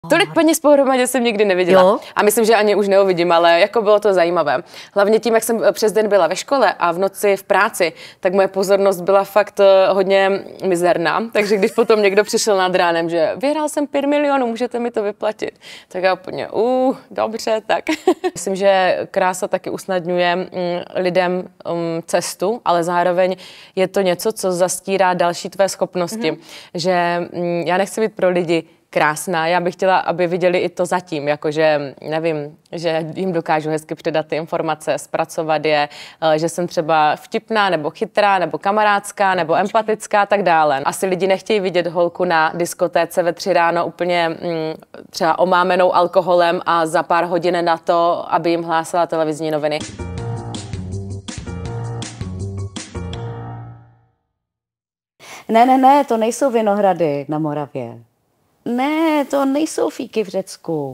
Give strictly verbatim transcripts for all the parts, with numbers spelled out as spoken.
Tolik peněz pohromadě jsem nikdy neviděla. Jo? A myslím, že ani už neuvidím, ale jako bylo to zajímavé. Hlavně tím, jak jsem přes den byla ve škole a v noci v práci, tak moje pozornost byla fakt hodně mizerná. Takže když potom někdo přišel nad ránem, že vyhrál jsem pět milionů, můžete mi to vyplatit. Tak já úplně, uh, dobře, tak. Myslím, že krása taky usnadňuje mm, lidem um, cestu, ale zároveň je to něco, co zastírá další tvé schopnosti. Mm-hmm. Že mm, já nechci být pro lidi krásná. Já bych chtěla, aby viděli i to zatím, jakože, nevím, že jim dokážu hezky předat ty informace, zpracovat je, že jsem třeba vtipná, nebo chytrá, nebo kamarádská, nebo empatická a tak dále. Asi lidi nechtějí vidět holku na diskotéce ve tři ráno úplně mm, třeba omámenou alkoholem a za pár hodin na to, aby jim hlásala televizní noviny. Ne, ne, ne, to nejsou Vinohrady na Moravě. Ne, to nejsou fíky v Řecku.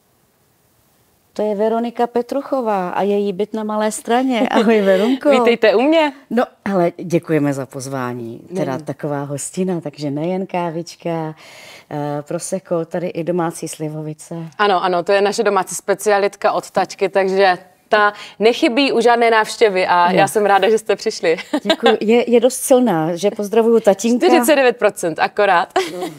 To je Veronika Petruchová a její byt na Malé Straně. Ahoj, Veronko. Vítejte u mě. No, ale děkujeme za pozvání. Teda mm. taková hostina, takže nejen kávička, uh, prosecco, tady i domácí slivovice. Ano, ano, to je naše domácí specialitka od tačky, takže ta nechybí u žádné návštěvy a no. Já jsem ráda, že jste přišli. Děkuji. Je, je dost silná, že pozdravuju tatínka. čtyřicet devět procent, akorát. No.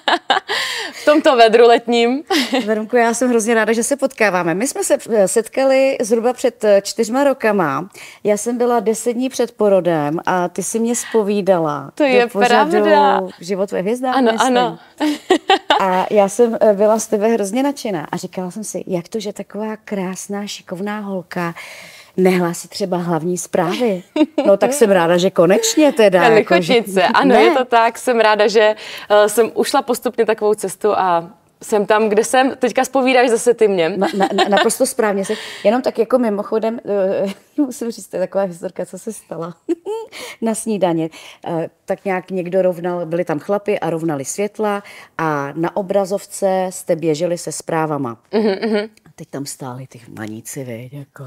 V tomto vedru letním. Veronko, já jsem hrozně ráda, že se potkáváme. My jsme se setkali zhruba před čtyřma rokama. Já jsem byla deset dní před porodem a ty si mě zpovídala. To je pravda. Život ve hvězdách. Ano, myslím. ano. A já jsem byla z tebe hrozně nadšená a říkala jsem si, jak to, že taková krásná, šikovná holka nehlásí třeba hlavní zprávy. No tak jsem ráda, že konečně teda. Lichotice, že... ano, ne. Je to tak. Jsem ráda, že uh, jsem ušla postupně takovou cestu a jsem tam, kde jsem. Teďka zpovídáš zase ty mě. Na, na, naprosto správně. Se, jenom tak jako mimochodem, uh, musím říct, to je taková historka, co se stala na snídaně. Uh, tak nějak někdo rovnal, byli tam chlapi a rovnali světla a na obrazovce jste běželi se zprávama. Uh-huh, uh-huh. A teď tam stáli ty maníci, viď, jako...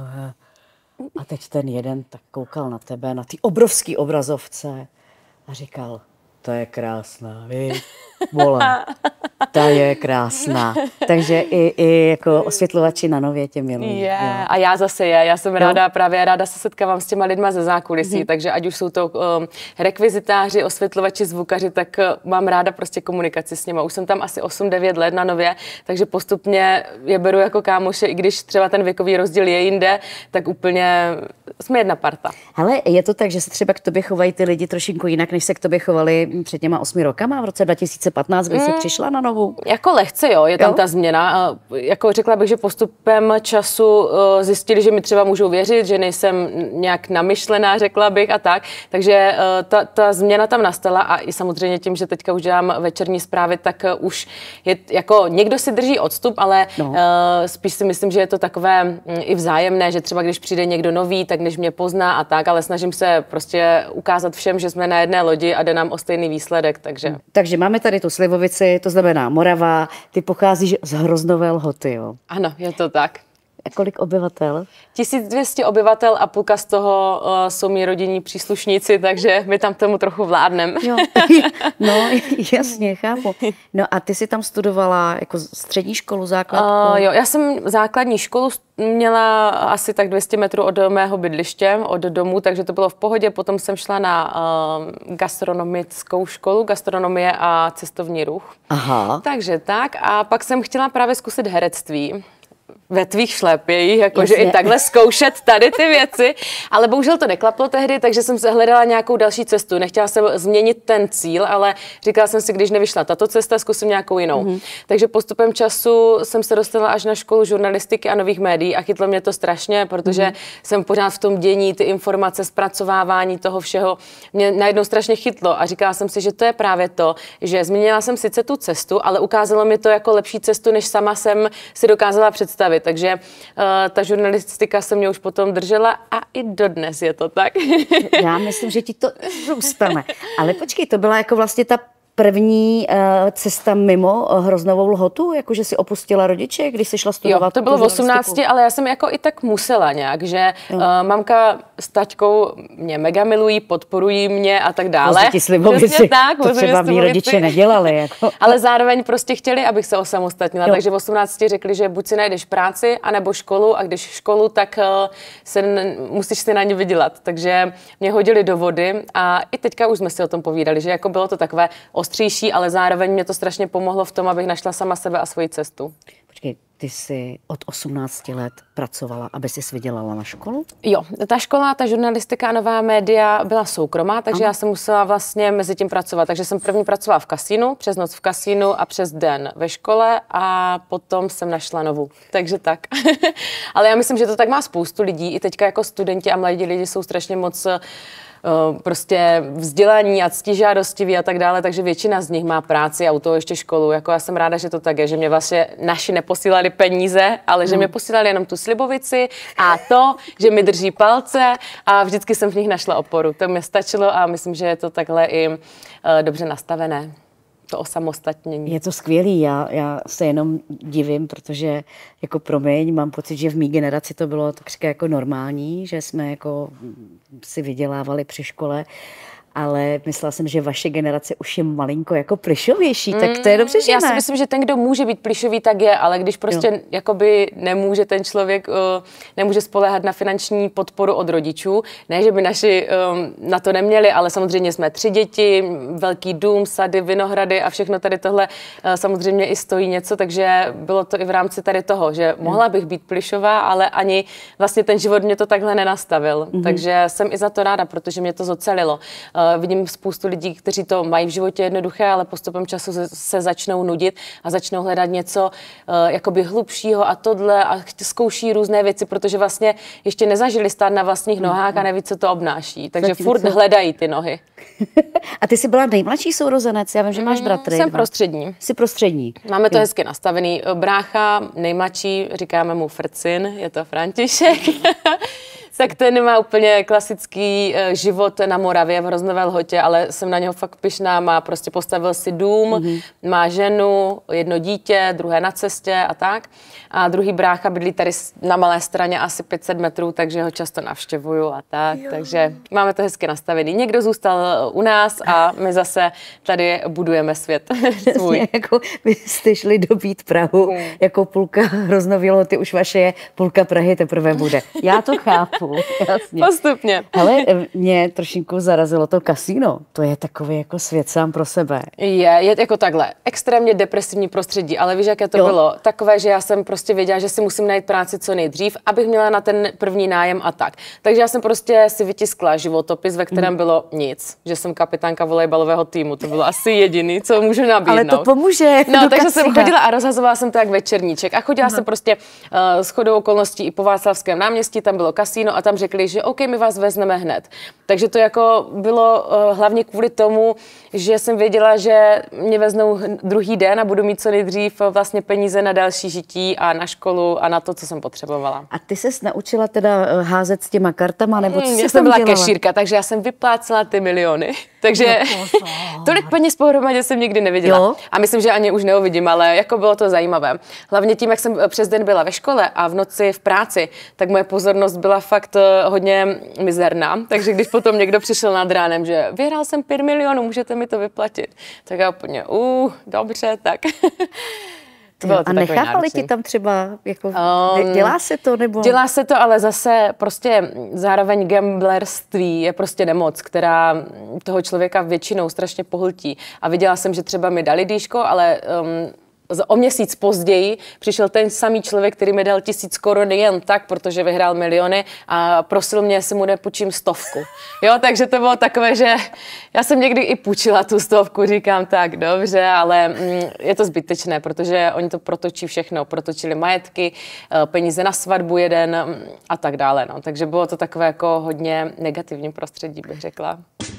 A teď ten jeden tak koukal na tebe, na ty obrovský obrazovce a říkal, to je krásná, víš, vole, ta je krásná. Takže i, i jako osvětlovači na Nově tě milují. Je, a já zase je, já jsem ráda, právě ráda se setkávám s těma lidma ze zákulisí, mm-hmm. takže ať už jsou to um, rekvizitáři, osvětlovači, zvukaři, tak uh, mám ráda prostě komunikaci s nimi. Už jsem tam asi osm devět let na Nově, takže postupně je beru jako kámoše, i když třeba ten věkový rozdíl je jinde, tak úplně jsme jedna parta. Hele, je to tak, že se třeba k tobě chovají ty lidi trošinku jinak, než se k tobě chovali před těma osmi rokama, v roce dva tisíce patnáct, kdy jsi mm. přišla na Novou? Jako lehce, jo, je tam jo? ta změna. Jako řekla bych, že postupem času zjistili, že mi třeba můžou věřit, že nejsem nějak namyšlená, řekla bych a tak. Takže ta, ta změna tam nastala a i samozřejmě tím, že teďka už dělám večerní zprávy, tak už je jako někdo si drží odstup, ale no. spíš si myslím, že je to takové i vzájemné, že třeba když přijde někdo nový, tak než mě pozná a tak, ale snažím se prostě ukázat všem, že jsme na jedné lodi a jde nám o stejný výsledek, takže. Takže máme tady tu slivovici, to znamená Morava, ty pocházíš z Hroznové Lhoty, jo? Ano, je to tak. A kolik obyvatel? tisíc dvě stě obyvatel a půlka z toho uh, jsou mý rodinní příslušníci, takže my tam tomu trochu vládnem. Jo, no jasně, chápu. No a ty jsi tam studovala jako střední školu, základku? Uh, jo, já jsem základní školu měla asi tak dvě stě metrů od mého bydliště, od domu, takže to bylo v pohodě. Potom jsem šla na uh, gastronomickou školu, gastronomie a cestovní ruch. Aha. Takže tak a pak jsem chtěla právě zkusit herectví. Ve tvých šlepějích, jakože i takhle zkoušet tady ty věci, ale bohužel to neklaplo tehdy, takže jsem se hledala nějakou další cestu. Nechtěla jsem změnit ten cíl, ale říkala jsem si, když nevyšla tato cesta, zkusím nějakou jinou. Mm-hmm. Takže postupem času jsem se dostala až na školu žurnalistiky a nových médií a chytlo mě to strašně, protože mm-hmm. jsem pořád v tom dění, ty informace, zpracovávání toho všeho mě najednou strašně chytlo a říkala jsem si, že to je právě to, že změnila jsem sice tu cestu, ale ukázalo mi to jako lepší cestu, než sama jsem si dokázala představit. Takže uh, ta žurnalistika se mě už potom držela a i dodnes je to tak. Já myslím, že ti to zůstane. Ale počkej, to byla jako vlastně ta první uh, cesta mimo uh, Hroznovou Lhotu, jakože si opustila rodiče, když jsi šla studovat? Jo, to bylo v osmnácti, ale já jsem jako i tak musela nějak, že uh, mamka s taťkou mě mega milují, podporují mě a tak dále. Vozí ti slibovici, tak, to třeba mý rodiče nedělali. Jako. Ale zároveň prostě chtěli, abych se osamostatnila, jo. Takže v osmnácti řekli, že buď si najdeš práci, anebo školu, a když školu, tak uh, se, musíš si na ně vydělat. Takže mě hodili do vody a i teďka už jsme si o tom povídali, že jako bylo to takové ostřejší, ale zároveň mě to strašně pomohlo v tom, abych našla sama sebe a svoji cestu. Počkej, ty jsi od osmnácti let pracovala, aby jsi vydělala na školu? Jo, ta škola, ta žurnalistika a nová média byla soukromá, takže Aha. já jsem musela vlastně mezi tím pracovat. Takže jsem první pracovala v kasínu, přes noc v kasínu a přes den ve škole a potom jsem našla novou. Takže tak. Ale já myslím, že to tak má spoustu lidí. I teďka jako studenti a mladí lidi jsou strašně moc prostě vzdělaní a ctižádostiví a tak dále, takže většina z nich má práci a u toho ještě školu. Jako já jsem ráda, že to tak je, že mě vlastně naši neposílali peníze, ale že mě posílali jenom tu slibovici a to, že mi drží palce a vždycky jsem v nich našla oporu. To mě stačilo a myslím, že je to takhle i uh, dobře nastavené. To osamostatnění. Je to skvělý, já, já se jenom divím, protože jako promiň, mám pocit, že v mý generaci to bylo takřka jako normální, že jsme jako si vydělávali při škole, ale myslela jsem, že vaše generace už je malinko jako plišovější, mm, tak to je dobře, že Já ne? si myslím, že ten, kdo může být plišový, tak je, ale když prostě jo. jakoby nemůže ten člověk, uh, nemůže spoléhat na finanční podporu od rodičů, ne, že by naši um, na to neměli, ale samozřejmě jsme tři děti, velký dům, sady, vinohrady a všechno tady tohle uh, samozřejmě i stojí něco, takže bylo to i v rámci tady toho, že mohla bych být plišová, ale ani vlastně ten život mě to takhle nenastavil, mm-hmm. takže jsem i za to ráda, protože mě to zocelilo. Uh, Vidím spoustu lidí, kteří to mají v životě jednoduché, ale postupem času se začnou nudit a začnou hledat něco uh, jakoby hlubšího a tohle a zkouší různé věci, protože vlastně ještě nezažili stát na vlastních nohách a neví, co to obnáší. Takže Zatím furt co? hledají ty nohy. A ty jsi byla nejmladší sourozenec, já vím, že máš bratry. Jsem dva. prostřední. Jsi prostřední. Máme to jo. hezky nastavený. Brácha, nejmladší, říkáme mu Frcin, je to František. Tak ten má úplně klasický uh, život na Moravě v Hroznové Lhotě, ale jsem na něho fakt pyšná, má prostě postavil si dům, mm-hmm. má ženu, jedno dítě, druhé na cestě a tak. A druhý brácha bydlí tady na Malé Straně asi pět set metrů, takže ho často navštěvuju a tak. Jo. Takže máme to hezky nastavený. Někdo zůstal u nás a my zase tady budujeme svět svůj. Jako vy jste šli dobít Prahu, mm. jako půlka Hroznovy Lhoty, už vaše je, půlka Prahy teprve bude. Já to chápu. Jasně. Postupně. Ale mě trošinku zarazilo to kasíno. To je takový jako svět sám pro sebe. Je, je jako takhle. Extrémně depresivní prostředí, ale víš, jaké to jo. bylo? Takové, že já jsem prostě věděla, že si musím najít práci co nejdřív, abych měla na ten první nájem a tak. Takže já jsem prostě si vytiskla životopis, ve kterém mm. bylo nic. Že jsem kapitánka volejbalového týmu. To bylo asi jediný, co můžu nabídnout. Ale to pomůže. No, takže jsem chodila a rozhazovala jsem to jak večerníček. A chodila no. jsem prostě uh, shodou okolností i po Václavském náměstí, tam bylo kasíno a tam řekli, že OK, my vás vezmeme hned. Takže to jako bylo uh, hlavně kvůli tomu, že jsem věděla, že mě veznou druhý den a budu mít co nejdřív vlastně peníze na další žití a na školu a na to, co jsem potřebovala. A ty ses naučila teda házet s těma kartama, nebo co hmm, jsi já jsem byla dělala? Kešírka, takže já jsem vyplácela ty miliony. Takže no, tolik peněz pohromadě jsem nikdy neviděla. Jo? A myslím, že ani už neuvidím, ale jako bylo to zajímavé. Hlavně tím, jak jsem přes den byla ve škole a v noci v práci, tak moje pozornost byla fakt hodně mizerná. Takže když potom někdo přišel nad ránem, že vyhrál jsem pět milionů, můžete mi to vyplatit. Tak já úplně, uh, dobře, tak. Jo, a nechávali ti tam třeba, jako, um, dělá se to? Nebo? Dělá se to, ale zase prostě zároveň gamblerství je prostě nemoc, která toho člověka většinou strašně pohltí. A viděla jsem, že třeba mi dali dýško, ale um, o měsíc později přišel ten samý člověk, který mi dal tisíc korun jen tak, protože vyhrál miliony a prosil mě, jestli mu nepůjčím stovku. Jo, takže to bylo takové, že já jsem někdy i půjčila tu stovku, říkám tak, dobře, ale mm, je to zbytečné, protože oni to protočí všechno, protočili majetky, peníze na svatbu jeden a tak dále. No. Takže bylo to takové jako hodně negativní prostředí, bych řekla.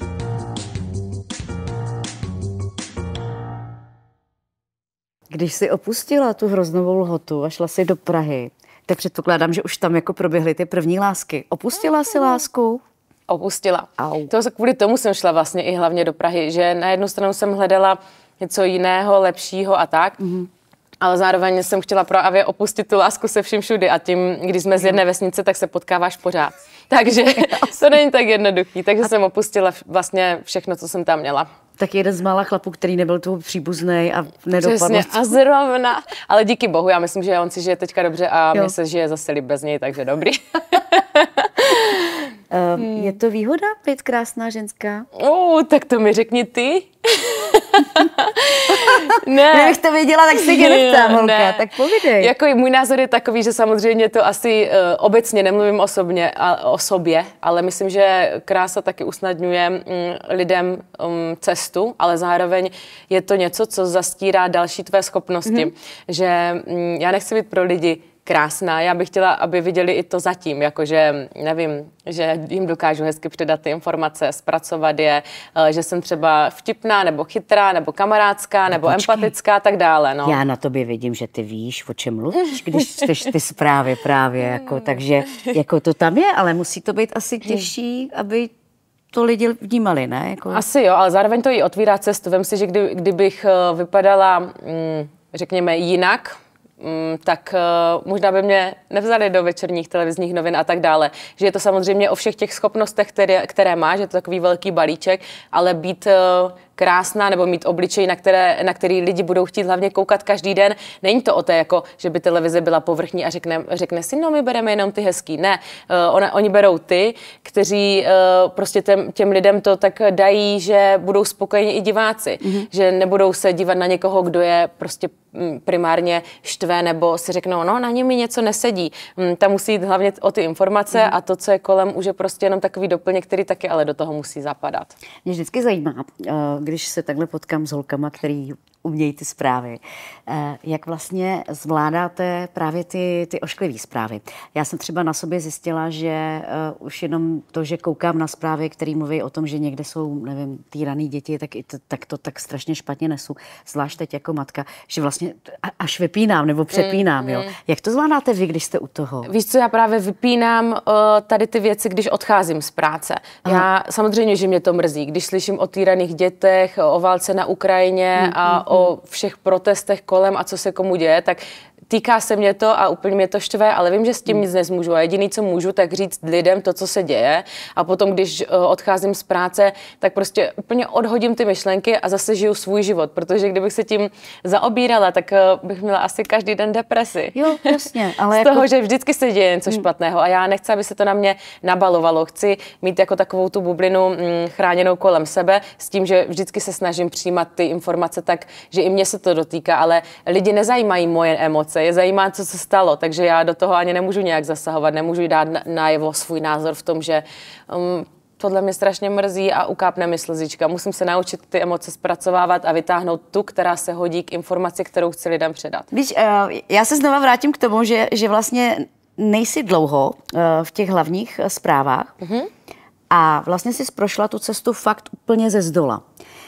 Když jsi opustila tu Hroznovou Lhotu a šla si do Prahy, tak předpokládám, že už tam jako proběhly ty první lásky. Opustila jsi lásku? Opustila. Au. To kvůli tomu jsem šla vlastně i hlavně do Prahy, že na jednu stranu jsem hledala něco jiného, lepšího a tak, mm-hmm. ale zároveň jsem chtěla právě opustit tu lásku se vším všudy a tím, když jsme z jedné vesnice, tak se potkáváš pořád. Takže to není tak jednoduchý, takže a... jsem opustila vlastně všechno, co jsem tam měla. Tak jeden z mála chlapů, který nebyl tvůj příbuznej a nedopadl. Přesně, a zrovna. Ale díky bohu, já myslím, že on si žije teďka dobře a jo. Mně se žije zase líp bez něj, takže dobrý. Uh, hmm. Je to výhoda být krásná ženská? Uh, tak to mi řekni ty. Ne. Kdybych to věděla, tak si tě neptám, holka, ne. Tak povídej. Jako můj názor je takový, že samozřejmě to asi uh, obecně nemluvím osobně, a, o sobě, ale myslím, že krása taky usnadňuje um, lidem um, cestu, ale zároveň je to něco, co zastírá další tvé schopnosti. Mm-hmm. Že um, já nechci být pro lidi krásná. Já bych chtěla, aby viděli i to zatím, jakože, nevím, že jim dokážu hezky předat ty informace, zpracovat je, že jsem třeba vtipná, nebo chytrá, nebo kamarádská, nebo Počkej. empatická a tak dále. No. Já na tobě vidím, že ty víš, o čem mluvíš, když čteš ty zprávy právě, jako, takže jako to tam je, ale musí to být asi těžší, aby to lidi vnímali, ne? Jako... Asi jo, ale zároveň to i otvírá cestu. Vem si, že kdy, kdybych vypadala, řekněme, jinak, Mm, tak uh, možná by mě nevzali do večerních televizních novin a tak dále. Že je to samozřejmě o všech těch schopnostech, které, které má, že je to takový velký balíček, ale být uh, krásná nebo mít obličej, na, které, na který lidi budou chtít hlavně koukat každý den. Není to o té, jako, že by televize byla povrchní a řekne, řekne si, no my bereme jenom ty hezký. Ne, uh, ona, oni berou ty, kteří uh, prostě těm, těm lidem to tak dají, že budou spokojeni i diváci. Mm-hmm. Že nebudou se dívat na někoho, kdo je prostě primárně štve, nebo si řeknou, no na něm mi něco nesedí. Tam musí jít hlavně o ty informace mm. a to, co je kolem, už je prostě jenom takový doplněk, který taky ale do toho musí zapadat. Mě vždycky zajímá, když se takhle potkám s holkama, který umějí ty zprávy, jak vlastně zvládáte právě ty, ty ošklivé zprávy. Já jsem třeba na sobě zjistila, že už jenom to, že koukám na zprávy, které mluví o tom, že někde jsou, nevím, týraný děti, tak, to, tak to tak strašně špatně nesu. Zvlášť teď jako matka, že vlastně až vypínám nebo přepínám. Mm, jo. Mm. Jak to zvládáte vy, když jste u toho? Víš co, já právě vypínám uh, tady ty věci, když odcházím z práce. Aha. Já samozřejmě, že mě to mrzí, když slyším o týraných dětech, o válce na Ukrajině mm, a mm, o všech protestech kolem a co se komu děje, tak týká se mě to a úplně mě to štve, ale vím, že s tím nic nezmůžu. A jediný, co můžu, tak říct lidem to, co se děje. A potom, když odcházím z práce, tak prostě úplně odhodím ty myšlenky a zase žiju svůj život. Protože kdybych se tím zaobírala, tak bych měla asi každý den depresi. Jo, jasně. Ale z jako... toho, že vždycky se děje něco špatného a já nechci, aby se to na mě nabalovalo. Chci mít jako takovou tu bublinu mm, chráněnou kolem sebe s tím, že vždycky se snažím přijímat ty informace tak, že i mě se to dotýká, ale lidi nezajímají moje emoce. Je zajímá, co se stalo, takže já do toho ani nemůžu nějak zasahovat, nemůžu dát najevo svůj názor v tom, že um, tohle mě strašně mrzí a ukápne mi slzička. Musím se naučit ty emoce zpracovávat a vytáhnout tu, která se hodí k informaci, kterou chci lidem předat. Víš, já se znova vrátím k tomu, že, že vlastně nejsi dlouho v těch hlavních zprávách mm-hmm. a vlastně jsi prošla tu cestu fakt úplně ze zdola.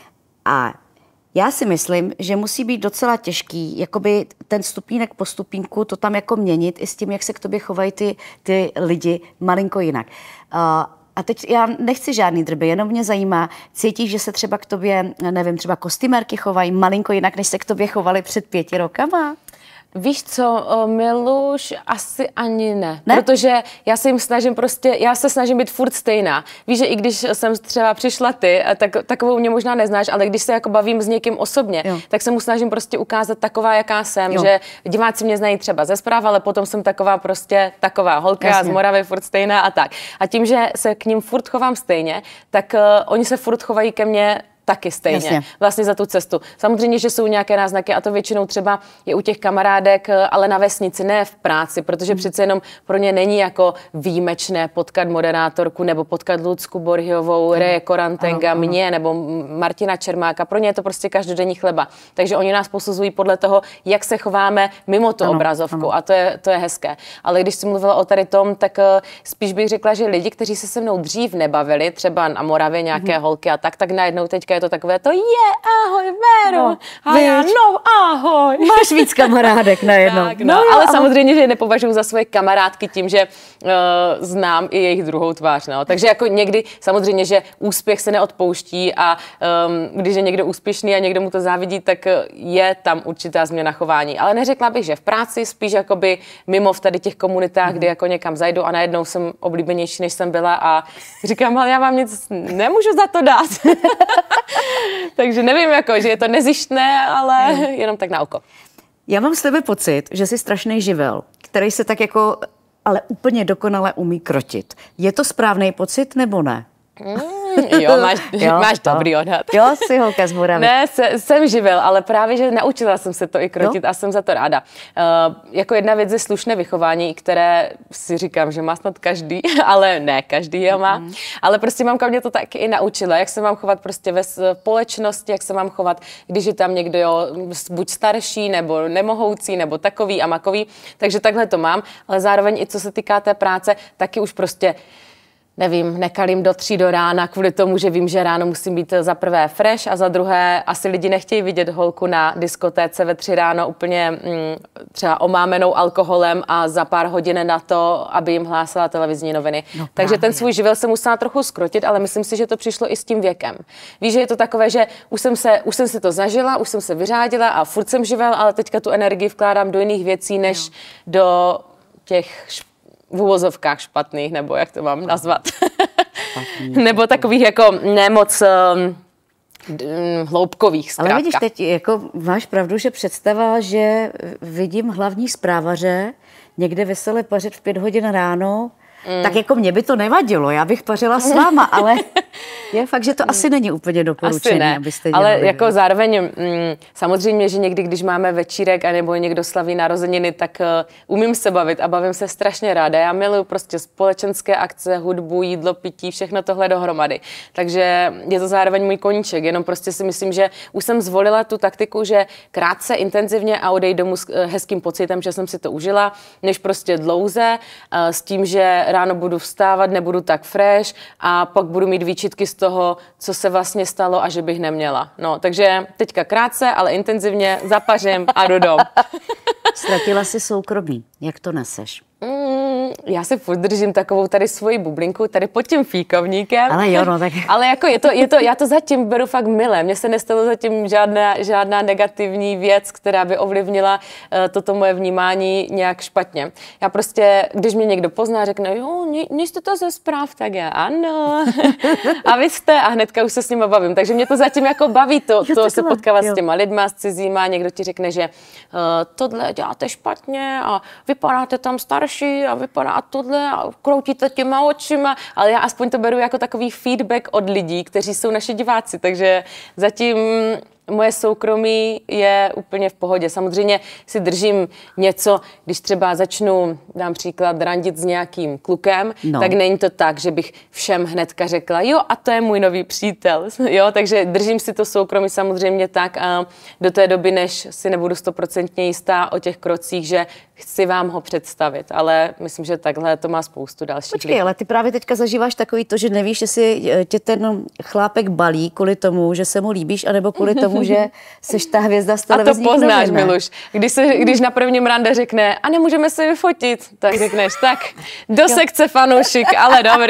A já si myslím, že musí být docela těžký, jakoby ten stupínek po stupínku to tam jako měnit i s tím, jak se k tobě chovají ty, ty lidi malinko jinak. Uh, a teď já nechci žádný drby, jenom mě zajímá, cítíš, že se třeba k tobě, nevím, třeba kostymérky chovají malinko jinak, než se k tobě chovali před pěti rokama? Víš co, Miluš, asi ani ne, ne, protože já se jim snažím prostě, já se snažím být furt stejná. Víš, že i když jsem třeba přišla ty, tak, takovou mě možná neznáš, ale když se jako bavím s někým osobně, jo. tak se mu snažím prostě ukázat taková, jaká jsem, jo. že diváci mě znají třeba ze zpráv, ale potom jsem taková prostě taková holka Jasně. z Moravy, furt stejná a tak. A tím, že se k ním furt chovám stejně, tak uh, oni se furt chovají ke mně taky stejně, Jasně. vlastně za tu cestu. Samozřejmě, že jsou nějaké náznaky a to většinou třeba je u těch kamarádek, ale na vesnici, ne v práci, protože hmm. přece jenom pro ně není jako výjimečné potkat moderátorku nebo potkat Lucku Borhiovou, hmm. Reje Korantenga, ano, mě ano. nebo Martina Čermáka. Pro ně je to prostě každodenní chleba. Takže oni nás posuzují podle toho, jak se chováme mimo tu ano, obrazovku ano. a to je, to je hezké. Ale když jsi mluvila o tady tom, tak spíš bych řekla, že lidi, kteří se se mnou dřív nebavili, třeba na Moravě nějaké hmm. holky a tak, tak najednou teďka je to takové to je, ahoj, Véro, no, a já, no, ahoj. Máš víc kamarádek najednou. Tak, no, no, ale, ale samozřejmě, že je nepovažuji za svoje kamarádky tím, že uh, znám i jejich druhou tvář, no. Takže jako někdy, samozřejmě, že úspěch se neodpouští a um, když je někdo úspěšný a někdo mu to závidí, tak je tam určitá změna chování. Ale neřekla bych, že v práci, spíš jakoby mimo v tady těch komunitách, mm. kdy jako někam zajdu a najednou jsem oblíbenější, než jsem byla a říkám, ale já vám nic nemůžu za to dát. Takže nevím, jako, že je to nezištné, ale mm. jenom tak na oko. Já mám z tebe pocit, že jsi strašný živel, který se tak jako, ale úplně dokonale umí krotit. Je to správný pocit nebo ne? Mm, jo, máš, jo, máš dobrý odhad. Jo, jsi holka z Moravy. Ne, se, jsem živel, ale právě, že naučila jsem se to i krotit jo? a jsem za to ráda. Uh, jako jedna věc je slušné vychování, které si říkám, že má snad každý, ale ne, každý je má. Mm. Ale prostě mamka mě to taky i naučila, jak se mám chovat prostě ve společnosti, jak se mám chovat, když je tam někdo, jo, buď starší, nebo nemohoucí, nebo takový a makový. Takže takhle to mám, ale zároveň i co se týká té práce, taky už prostě nevím, nekalím do tří do rána kvůli tomu, že vím, že ráno musím být za prvé fresh a za druhé asi lidi nechtějí vidět holku na diskotéce ve tři ráno úplně mm, třeba omámenou alkoholem a za pár hodin na to, aby jim hlásala televizní noviny. No, takže ten svůj živel jsem musela trochu skrotit, ale myslím si, že to přišlo i s tím věkem. Víš, že je to takové, že už jsem, se, už jsem si to zažila, už jsem se vyřádila a furt jsem živel, ale teďka tu energii vkládám do jiných věcí, než no. do těch v uvozovkách špatných, nebo jak to mám nazvat. Nebo takových jako nemoc um, hloubkových zkrátka. Ale vidíš, teď jako máš pravdu, že představa, že vidím hlavní zprávaře někde vesele pařit v pět hodin ráno, mm. tak jako mě by to nevadilo, já bych pařila s váma, ale je fakt, že to asi není úplně doporučené, ne, abyste dělali. Ale jako zároveň mm, samozřejmě, že někdy, když máme večírek anebo někdo slaví narozeniny, tak uh, umím se bavit a bavím se strašně ráda. Já miluju prostě společenské akce, hudbu, jídlo, pití, všechno tohle dohromady. Takže je to zároveň můj koníček, jenom prostě si myslím, že už jsem zvolila tu taktiku, že krátce, intenzivně a odejdu domů s hezkým pocitem, že jsem si to užila, než prostě dlouze, uh, s tím, že ráno budu vstávat, nebudu tak fresh a pak budu mít výčitky z toho, co se vlastně stalo a že bych neměla. No, takže teďka krátce, ale intenzivně zapařím a jdu dom. Ztratila jsi soukromí. Jak to neseš? Mm, já si furt držím takovou tady svoji bublinku, tady pod tím fíkovníkem. Ale jo, no tak. Ale jako je to, je to, já to zatím beru fakt milé. Mně se nestalo zatím žádná, žádná negativní věc, která by ovlivnila uh, toto moje vnímání nějak špatně. Já prostě, když mě někdo pozná, řekne, jo, nejste to ze zpráv, tak já ano. A vy jste, a hnedka už se s nima bavím. Takže mě to zatím jako baví to, jo, to se potkávat jo. s těma lidma, s cizíma, někdo ti řekne, že uh, tohle děláte špatně a vypadáte tam starší a vypadá tohle a kroutíte těma očima, ale já aspoň to beru jako takový feedback od lidí, kteří jsou naši diváci, takže zatím moje soukromí je úplně v pohodě. Samozřejmě si držím něco, když třeba začnu, dám příklad, randit s nějakým klukem, no. tak není to tak, že bych všem hnedka řekla, jo, a to je můj nový přítel. Jo, takže držím si to soukromí samozřejmě tak a do té doby, než si nebudu stoprocentně jistá o těch krocích, že chci vám ho představit. Ale myslím, že takhle to má spoustu dalších Počkej, lidí. ale ty právě teďka zažíváš takový to, že nevíš, jestli tě ten chlápek balí kvůli tomu, že se mu líbíš, anebo kvůli tomu, že seš ta hvězda z televizních novin. A to poznáš, Miluš. Když, se, když na prvním rande řekne, a nemůžeme se vyfotit, tak řekneš, tak do jo. sekce fanoušik, ale dobrý.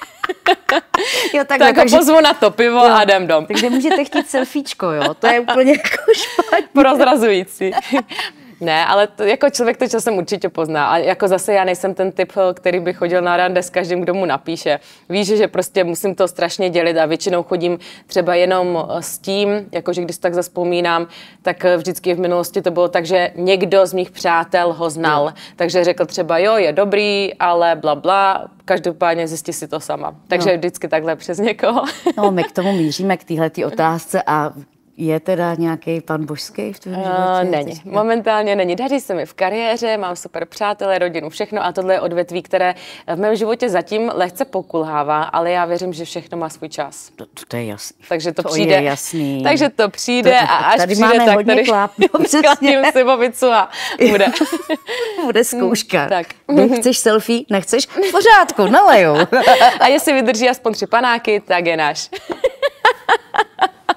Jo, takhle, tak takže, pozvu na to pivo jo, a jdem dom. Takže můžete chtít selfiečko, jo? To je úplně jako špatně. Prozrazující. Ne, ale to, jako člověk to časem určitě pozná. A jako zase já nejsem ten typ, který by chodil na rande s každým, kdo mu napíše. Víš, že prostě musím to strašně dělit a většinou chodím třeba jenom s tím, jakože když tak zaspomínám, tak vždycky v minulosti to bylo tak, že někdo z mých přátel ho znal. Jo. Takže řekl třeba, jo, je dobrý, ale bla bla, každopádně zjistí si to sama. Takže no. vždycky takhle přes někoho. No, my k tomu míříme, k téhletý otázce a je teda nějaký pan božský v tvém životě? Uh, není. Teďka? Momentálně není. Daří se mi v kariéře, mám super přátelé, rodinu, všechno a tohle je odvětví, které v mém životě zatím lehce pokulhává, ale já věřím, že všechno má svůj čas. To, to je jasný. Takže to, to přijde. Je jasný. Takže to přijde to, a až tady přijde, máme tak hodně tady skladím si bobicu a bude. Bude zkouška. Tak. Ty chceš selfie? Nechceš? V pořádku, naleju. A jestli vydrží aspoň tři panáky, tak je náš.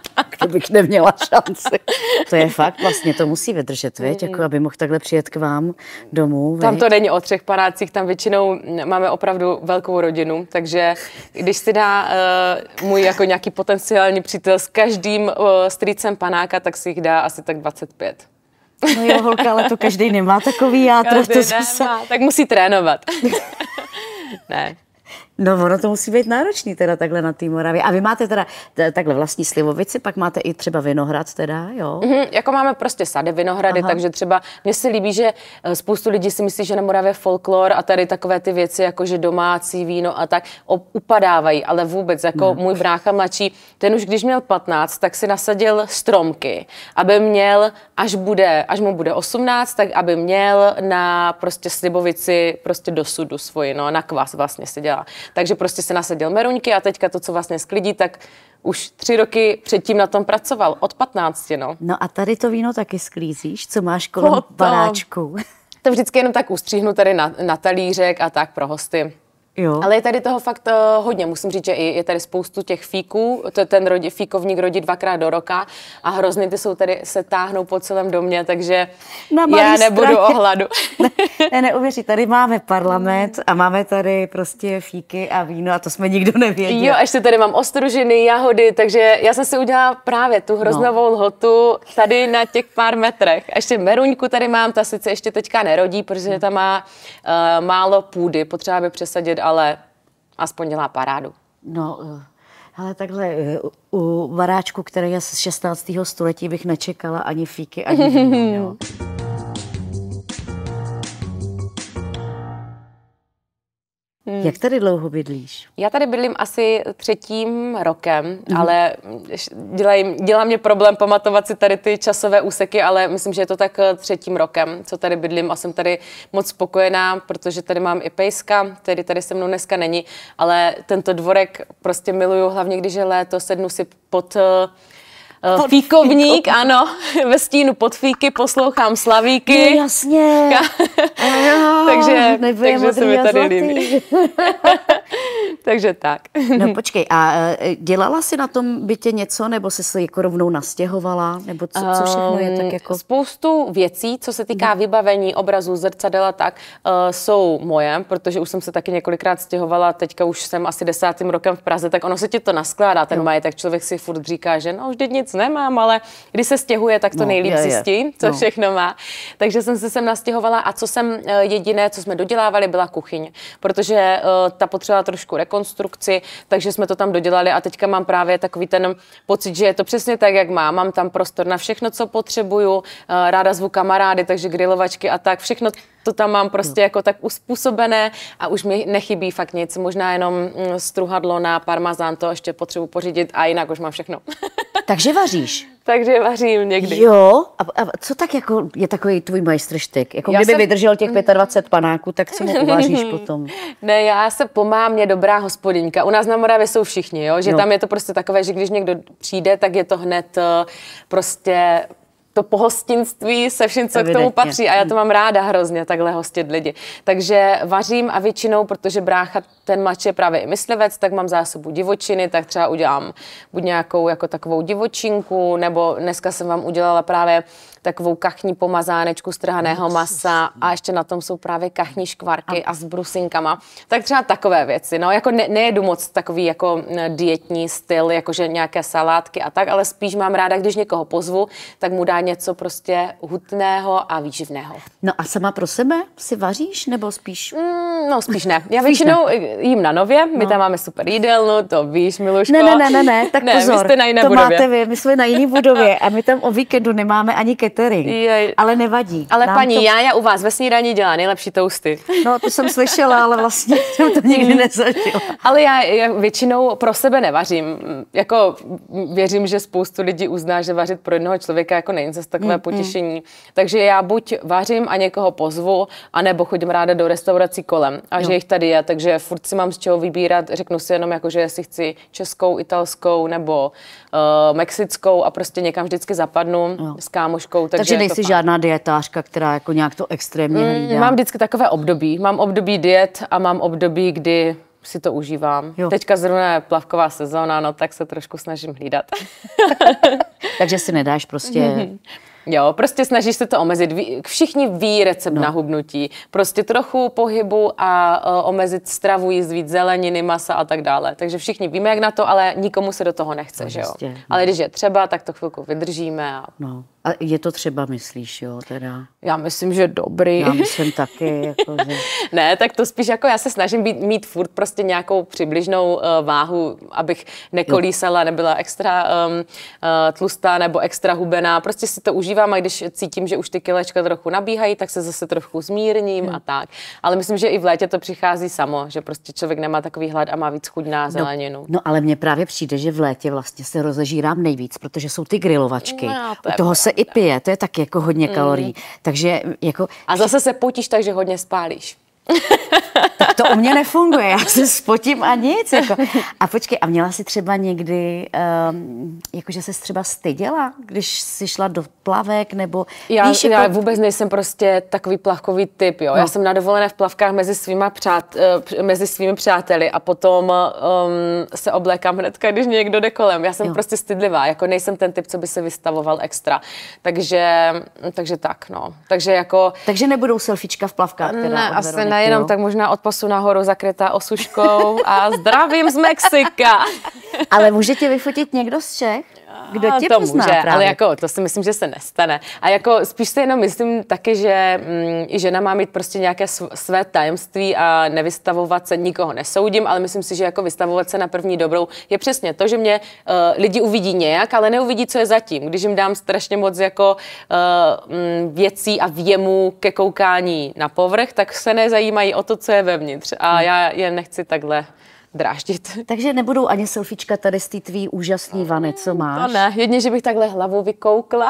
to bych neměla šanci. To je fakt, vlastně to musí vydržet, veď, jako aby mohl takhle přijet k vám domů. Veď. Tam to není o třech panácích, tam většinou máme opravdu velkou rodinu, takže když si dá uh, můj jako nějaký potenciální přítel s každým uh, strýcem panáka, tak si jich dá asi tak dvacet pět. No jo, holka, ale to každý nemá takový játro. Každý to nemá, se... tak musí trénovat. Ne. No ono to musí být náročný teda takhle na té Moravě. A vy máte teda takhle vlastní slivovici, pak máte i třeba vinohrad teda, jo? Mm-hmm, jako máme prostě sady, vinohrady, Aha. takže třeba mně se líbí, že spoustu lidí si myslí, že na Moravě je folklor a tady takové ty věci, jako že domácí víno a tak upadávají, ale vůbec, jako no. Můj brácha mladší, ten už když měl patnáct, tak si nasadil stromky, aby měl, až bude, až mu bude osmnáct, tak aby měl na prostě slivovici prostě do sudu svoji, no, na kvas vlastně se dělá. Takže prostě se nasadil meruňky a teďka to, co vlastně sklidí, tak už tři roky předtím na tom pracoval, od patnácti, no. No a tady to víno taky sklízíš, co máš kolem no, baráčku? To vždycky jenom tak ustříhnu tady na, na talířek a tak pro hosty. Jo. Ale je tady toho fakt uh, hodně, musím říct, že je tady spoustu těch fíků, to ten rodi, fíkovník rodí dvakrát do roka a hrozně ty jsou tady, se táhnou po celém domě, takže já nebudu straně. O hladu. Ne, neuvěří, tady máme parlament a máme tady prostě fíky a víno a to jsme nikdo nevěděli. Jo, ještě tady mám ostružiny, jahody, takže já jsem si udělala právě tu hroznovou no. lhotu tady na těch pár metrech. A ještě meruňku tady mám, ta sice ještě teďka nerodí, protože tam má uh, málo půdy, potřeba by přesadit, ale aspoň dělá parádu. No, ale takhle u varáčku, který je z šestnáctého století, bych nečekala ani fíky, ani víno, jo. Hmm. Jak tady dlouho bydlíš? Já tady bydlím asi třetím rokem, hmm. ale dělaj, dělá mě problém pamatovat si tady ty časové úseky, ale myslím, že je to tak třetím rokem, co tady bydlím a jsem tady moc spokojená, protože tady mám i pejska, který tady se mnou dneska není, ale tento dvorek prostě miluju, hlavně když je léto, sednu si pod... Pod fíkovník, fíko. Ano, ve stínu pod fíky, poslouchám slavíky. No, jasně. Jo, takže takže se mi tady líbí. Takže tak. No počkej, a dělala jsi na tom bytě něco, nebo jsi se jako rovnou nastěhovala, nebo co, co všechno je tak jako? Spoustu věcí, co se týká vybavení, obrazů, zrcadel a tak, uh, jsou moje, protože už jsem se taky několikrát stěhovala, teďka už jsem asi desátým rokem v Praze, tak ono se ti to naskládá, ten majetek, člověk si furt říká, že no, vždyť nic nemám, ale když se stěhuje, tak to no, nejlíp je, zjistí, je. co no. všechno má. Takže jsem se sem nastěhovala a co jsem jediné, co jsme dodělávali, byla kuchyň, protože uh, ta potřebovala trošku rekonstrukci, takže jsme to tam dodělali a teďka mám právě takový ten pocit, že je to přesně tak, jak mám. Mám tam prostor na všechno, co potřebuju, uh, ráda zvu kamarády, takže grilovačky a tak, všechno to tam mám prostě jako tak uspůsobené a už mi nechybí fakt nic, možná jenom struhadlo na parmazán, to ještě potřebuji pořídit a jinak už mám všechno. Takže vaříš? Takže vařím někdy. Jo, a, a co tak jako je takový tvůj majstrštyk? Jako já kdyby jsem... vydržel těch dvacet pět panáků, tak co mu uvaříš potom? Ne, já se pomám, mě dobrá hospodyňka. U nás na Moravě jsou všichni, jo? Že jo. Tam je to prostě takové, že když někdo přijde, tak je to hned prostě... to pohostinství se vším, co Evidentně. K tomu patří. A já to mám ráda hrozně, takhle hostit lidi. Takže vařím a většinou, protože brácha, ten mladší je právě i myslivec, tak mám zásobu divočiny, tak třeba udělám buď nějakou jako takovou divočinku, nebo dneska jsem vám udělala právě takovou kachní pomazánečku z trhaného masa a ještě na tom jsou právě kachní škvarky a, a s brusinkama. Tak třeba takové věci. No, jako ne, nejedu moc takový jako dietní styl, jakože nějaké salátky a tak, ale spíš mám ráda, když někoho pozvu, tak mu dá něco prostě hutného a výživného. No a sama pro sebe si vaříš, nebo spíš? Mm, no spíš ne. Já většinou jím na Nově, my no. tam máme super jídelnu, to víš, Miluško. Ne, ne, ne, ne, ne. tak ne, pozor, vy jste na jiné to budově. Máte vy, my jsme na jiný budově a my tam o víkendu nemáme ani catering, Jej. ale nevadí. Ale Nám paní to... Jája u vás ve snídani dělá nejlepší toasty. No to jsem slyšela, ale vlastně jsem to nikdy nezažila. Ale já, já většinou pro sebe nevařím. Jako věřím, že spoustu lidí uzná, že vařit pro jednoho člověka jako není zase takové mm, potěšení. Mm. Takže já buď vařím a někoho pozvu, anebo chodím ráda do restaurací kolem. A jo. že jich tady je, takže furt si mám z čeho vybírat. Řeknu si jenom, jako, že jestli chci českou, italskou nebo uh, mexickou a prostě někam vždycky zapadnu jo. s kámoškou. Takže, takže nejsi žádná dietářka, která jako nějak to extrémně hlídá. Mm, mám vždycky takové období. Mám období diet a mám období, kdy si to užívám. Jo. Teďka zrovna je plavková sezóna, no tak se trošku snažím hlídat. Takže si nedáš prostě... Jo, prostě snažíš se to omezit. Všichni ví recept no. na hubnutí. Prostě trochu pohybu a uh, omezit stravu, jíst víc zeleniny, masa a tak dále. Takže všichni víme, jak na to, ale nikomu se do toho nechce, no, že jo? Jistě, no. Ale když je třeba, tak to chvilku vydržíme. A... No. A je to třeba, myslíš, jo, teda? Já myslím, že dobrý. Já myslím taky, jako, že... Ne, tak to spíš jako já se snažím být, mít furt prostě nějakou přibližnou uh, váhu, abych nekolísala, nebyla extra um, uh, tlustá nebo extra hubená. Prostě si to užívám a když cítím, že už ty kilečka trochu nabíhají, tak se zase trochu zmírním hmm. a tak. Ale myslím, že i v létě to přichází samo, že prostě člověk nemá takový hlad a má víc chuť na zeleninu. No, no ale mně právě přijde, že v létě vlastně se rozežírám nejvíc, protože jsou ty grilovačky. No, to toho se i pije, to je taky jako hodně kalorií. Mm. Takže jako... A zase se potíš tak, že hodně spálíš. Tak to u mě nefunguje, já se spotím a nic. Jako. A počkej, a měla jsi třeba někdy, um, jakože se třeba styděla, když jsi šla do plavek, nebo... Já, víš, já jako... vůbec nejsem prostě takový plavkový typ, jo. No. Já jsem na dovolené v plavkách mezi, svýma přát, uh, mezi svými přáteli a potom um, se oblékám hnedka, když někdo jde kolem. Já jsem jo. prostě stydlivá, jako nejsem ten typ, co by se vystavoval extra. Takže, takže tak, no. Takže jako... Takže nebudou selfiečka v plavkách, teda ne, asi nejenom, jo? Tak možná od pasu nahoru zakrytá osuškou a zdravím z Mexika. Ale může tě vyfotit někdo z Čech? Kdo tě to pozná může, právě? Ale jako, to si myslím, že se nestane. A jako spíš se jenom myslím taky, že mm, i žena má mít prostě nějaké své tajemství a nevystavovat se, nikoho nesoudím, ale myslím si, že jako vystavovat se na první dobrou je přesně to, že mě uh, lidi uvidí nějak, ale neuvidí, co je zatím. Když jim dám strašně moc jako uh, mm, věcí a věmů ke koukání na povrch, tak se nezajímají o to, co je vevnitř. A já je nechci takhle dráždit. Takže nebudou ani selfiečka tady z té tvý úžasný vany, co máš? To ne, jedně, že bych takhle hlavu vykoukla,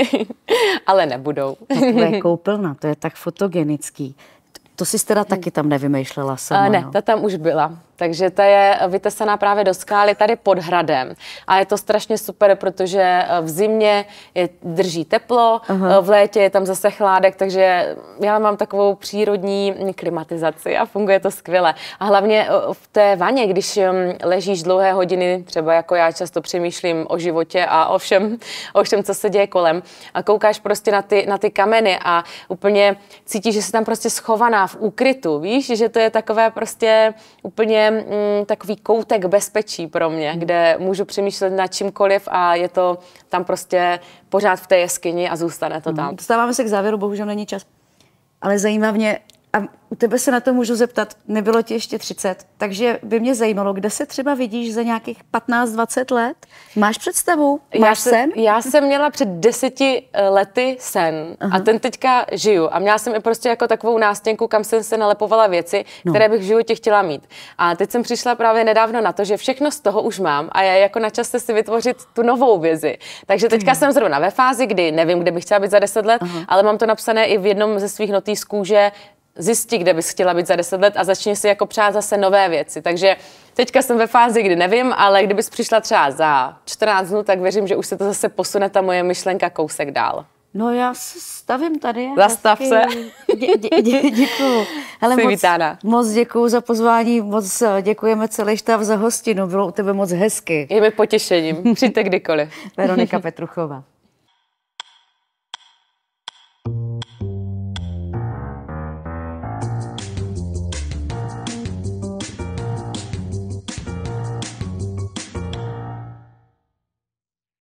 ale nebudou. Takové koupelna, to je tak fotogenický. To jsi teda taky tam nevymýšlela sama, uh, Ne, no? ta tam už byla. Takže ta je vytesaná právě do skály tady pod hradem. A je to strašně super, protože v zimě je, drží teplo, aha, v létě je tam zase chládek, takže já mám takovou přírodní klimatizaci a funguje to skvěle. A hlavně v té vaně, když ležíš dlouhé hodiny, třeba jako já často přemýšlím o životě a o všem, o všem, co se děje kolem, a koukáš prostě na ty, na ty kameny a úplně cítíš, že jsi tam prostě schovaná v úkrytu, víš, že to je takové prostě úplně Mm, takový koutek bezpečí pro mě, kde můžu přemýšlet nad čímkoliv a je to tam prostě pořád v té jeskyni a zůstane to tam. Dostáváme se k závěru, bohužel není čas. Ale zajímá mě, a u tebe se na to můžu zeptat, nebylo ti ještě třicet, takže by mě zajímalo, kde se třeba vidíš za nějakých patnáct dvacet let? Máš představu? Máš já sen? Se, já jsem měla před deseti lety sen, aha, a ten teďka žiju. A měla jsem i prostě jako takovou nástěnku, kam jsem se nalepovala věci, no, které bych v životě chtěla mít. A teď jsem přišla právě nedávno na to, že všechno z toho už mám a je jako na čase si vytvořit tu novou vizi. Takže teďka hmm. jsem zrovna ve fázi, kdy nevím, kde bych chtěla být za deset let, aha, ale mám to napsané i v jednom ze svých notýsků, že zjistí, kde bys chtěla být za deset let a začni si jako přát zase nové věci. Takže teďka jsem ve fázi, kdy nevím, ale kdybys přišla třeba za čtrnáct dnů, tak věřím, že už se to zase posune ta moje myšlenka kousek dál. No já se stavím tady. Zastav se. Dě, dě, dě, děkuju. Hele, moc, vítána. Moc děkuju za pozvání, moc děkujeme celý štáb za hostinu, bylo u tebe moc hezky. Je mi potěšením, přijďte kdykoliv. Veronika Petruchová.